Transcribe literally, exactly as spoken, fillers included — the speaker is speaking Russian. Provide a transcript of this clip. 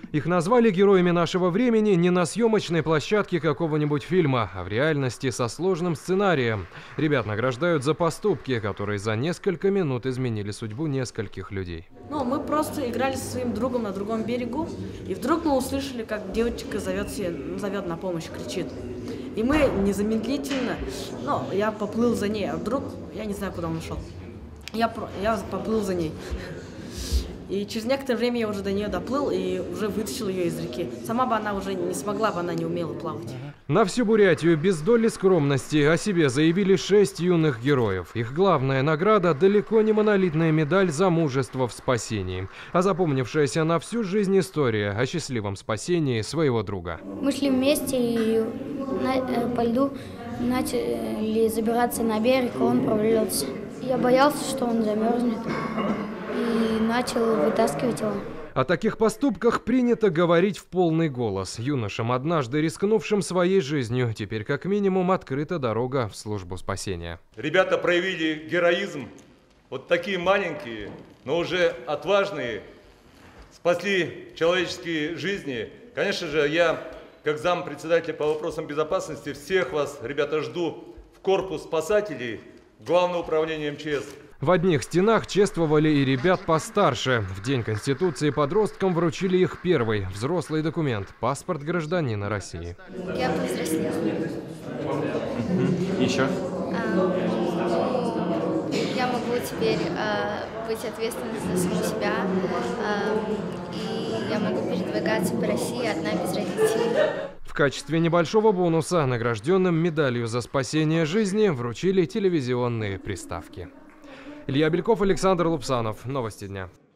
Их назвали героями нашего времени не на съемочной площадке какого-нибудь фильма, а в реальности со сложным сценарием. Ребят награждают за поступки, которые за несколько минут изменили судьбу нескольких людей. Ну, мы просто играли со своим другом на другом берегу, и вдруг мы услышали, как девочка зовет, зовет на помощь, кричит. И мы незамедлительно, ну, я поплыл за ней, а вдруг, я не знаю, куда он ушел. Я, я поплыл за ней. И через некоторое время я уже до нее доплыл и уже вытащил ее из реки. Сама бы она уже не смогла бы, она не умела плавать. На всю Бурятию без доли скромности о себе заявили шесть юных героев. Их главная награда – далеко не монолитная медаль за мужество в спасении, а запомнившаяся на всю жизнь история о счастливом спасении своего друга. Мы шли вместе и на, по льду начали забираться на берег, а он провалился. Я боялся, что он замерзнет, и начал вытаскивать его. О таких поступках принято говорить в полный голос. Юношам, однажды рискнувшим своей жизнью, теперь как минимум открыта дорога в службу спасения. Ребята проявили героизм. Вот такие маленькие, но уже отважные, спасли человеческие жизни. Конечно же, я, как зампредседателя по вопросам безопасности, всех вас, ребята, жду в корпус спасателей, Главное управление эм че эс. В одних стенах чествовали и ребят постарше. В День Конституции подросткам вручили их первый взрослый документ – паспорт гражданина России. Я повзрослела. Еще? Я могу теперь э, быть ответственной за саму себя, э, и я могу передвигаться по России одна без родителей. В качестве небольшого бонуса награжденным медалью за спасение жизни вручили телевизионные приставки. Илья Бельков, Александр Лупсанов. Новости дня.